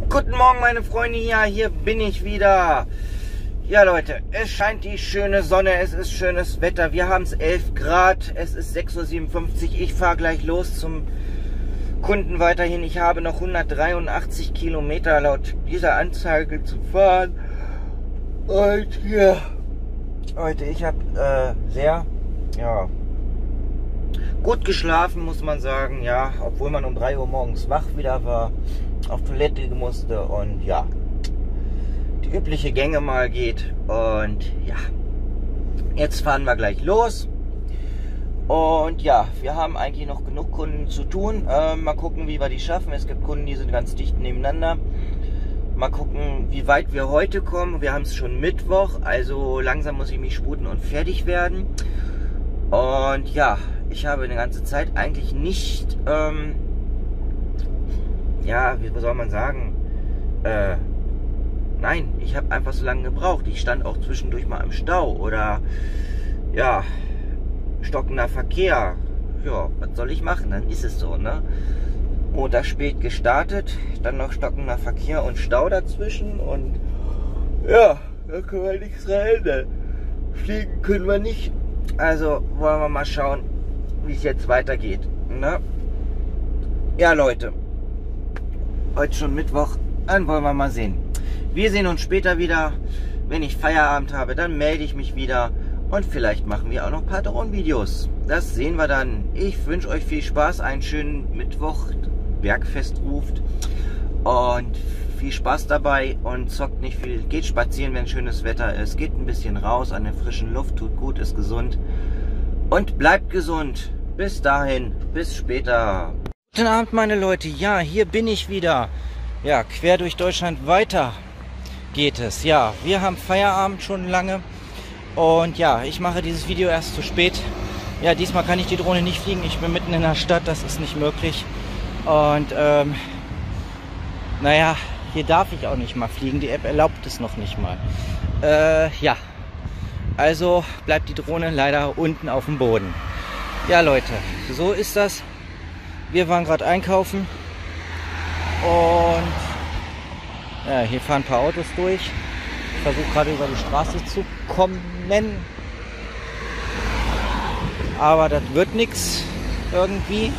Guten Morgen meine Freunde, ja, hier bin ich wieder. Ja Leute, es scheint die schöne Sonne, es ist schönes Wetter. Wir haben es 11 Grad, es ist 6:57 Uhr. Ich fahre gleich los zum Kunden weiterhin. Ich habe noch 183 Kilometer laut dieser Anzeige zu fahren. Und ja, Leute, ich habe sehr gut geschlafen, muss man sagen. Ja, obwohl man um 3 Uhr morgens wach wieder war, auf Toilette musste und ja, die übliche Gänge mal geht. Und ja, jetzt fahren wir gleich los. Und ja, wir haben eigentlich noch genug Kunden zu tun. Mal gucken, wie wir die schaffen. Es gibt Kunden, die sind ganz dicht nebeneinander. Mal gucken, wie weit wir heute kommen. Wir haben es schon Mittwoch, also langsam muss ich mich sputen und fertig werden. Und ja, ich habe eine ganze Zeit eigentlich nicht, ja, wie soll man sagen, nein, ich habe einfach so lange gebraucht. Ich stand auch zwischendurch mal im Stau oder, ja, stockender Verkehr. Ja, was soll ich machen? Dann ist es so, ne? Montag spät gestartet, dann noch stockender Verkehr und Stau dazwischen und ja, da können wir nichts verändern. Fliegen können wir nicht. Also wollen wir mal schauen, wie es jetzt weitergeht, ne? Ja Leute, heute schon Mittwoch, dann wollen wir mal sehen. Wir sehen uns später wieder. Wenn ich Feierabend habe, dann melde ich mich wieder. Und vielleicht machen wir auch noch ein paar Drohnenvideos. Das sehen wir dann. Ich wünsche euch viel Spaß, einen schönen Mittwoch. Bergfest ruft. Und viel Spaß dabei und zockt nicht viel. Geht spazieren, wenn schönes Wetter ist. Geht ein bisschen raus an der frischen Luft. Tut gut, ist gesund. Und bleibt gesund. Bis dahin, bis später. Guten Abend, meine Leute. Ja, hier bin ich wieder. Ja, quer durch Deutschland weiter geht es. Ja, wir haben Feierabend schon lange. Und ja, ich mache dieses Video erst zu spät. Ja, diesmal kann ich die Drohne nicht fliegen. Ich bin mitten in der Stadt, das ist nicht möglich. Und naja, hier darf ich auch nicht mal fliegen. Die App erlaubt es noch nicht mal. Ja, also bleibt die Drohne leider unten auf dem Boden. Ja Leute, so ist das. Wir waren gerade einkaufen. Und ja, hier fahren ein paar Autos durch. Ich versuche gerade über die Straße zu kommen. Aber das wird nichts. Irgendwie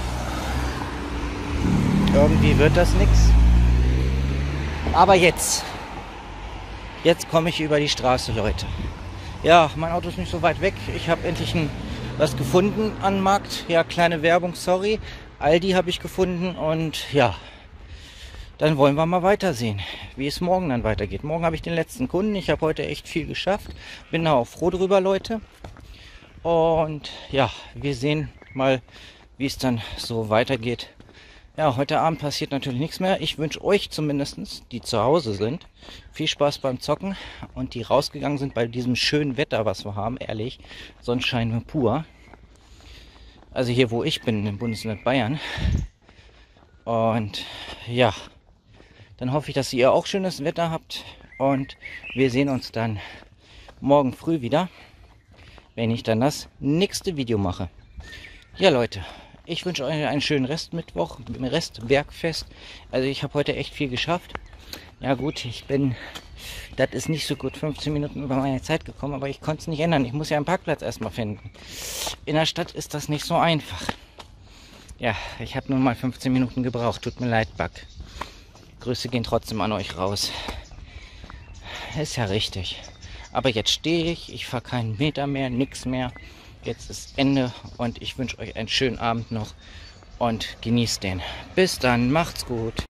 wird das nichts. Aber jetzt komme ich über die Straße, Leute. Ja, mein Auto ist nicht so weit weg. Ich habe endlich was gefunden am Markt. Ja, kleine Werbung, sorry. Aldi habe ich gefunden und ja, dann wollen wir mal weitersehen, wie es morgen dann weitergeht. Morgen habe ich den letzten Kunden. Ich habe heute echt viel geschafft. Bin da auch froh drüber, Leute. Und ja, wir sehen mal, wie es dann so weitergeht. Ja, heute Abend passiert natürlich nichts mehr. Ich wünsche euch zumindest, die zu Hause sind, viel Spaß beim Zocken und die rausgegangen sind bei diesem schönen Wetter, was wir haben, ehrlich. Sonnenschein pur. Also hier, wo ich bin, im Bundesland Bayern. Und ja, dann hoffe ich, dass ihr auch schönes Wetter habt. Und wir sehen uns dann morgen früh wieder, wenn ich dann das nächste Video mache. Ja Leute, ich wünsche euch einen schönen Restmittwoch, Restbergfest. Also ich habe heute echt viel geschafft. Ja gut, das ist nicht so gut, 15 Minuten über meine Zeit gekommen, aber ich konnte es nicht ändern. Ich muss ja einen Parkplatz erstmal finden. In der Stadt ist das nicht so einfach. Ja, ich habe nur mal 15 Minuten gebraucht. Tut mir leid, Bug. Grüße gehen trotzdem an euch raus. Ist ja richtig. Aber jetzt stehe ich fahre keinen Meter mehr, nichts mehr. Jetzt ist Ende und ich wünsche euch einen schönen Abend noch und genießt den. Bis dann, macht's gut.